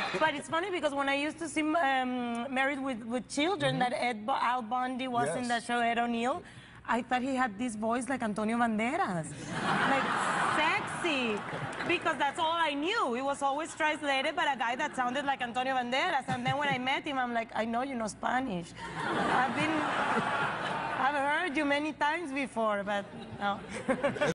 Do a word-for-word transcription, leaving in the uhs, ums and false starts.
But it's funny because when I used to see um, Married with, with Children, mm-hmm. that Ed Bo Al Bundy was yes. in that show, Ed O'Neill, I thought he had this voice like Antonio Banderas. Like, sexy. Because that's all I knew. It was always translated by a guy that sounded like Antonio Banderas. And then when I met him, I'm like, I know you know Spanish. I've been... I've heard you many times before, but no.